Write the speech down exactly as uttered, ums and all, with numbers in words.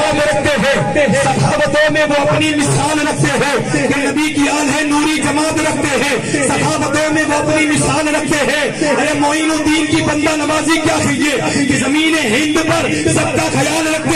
याद रखते हैं, सखावतों में वो अपनी मिसाल रखते हैं कि नबी की आल है नूरी जमात रखते हैं, सखावतों में वो अपनी मिसाल रखते हैं। अरे मोइनुद्दीन की बंदा नवाजी क्या कहिए कि जमीन हिंद पर सबका ख्याल रखते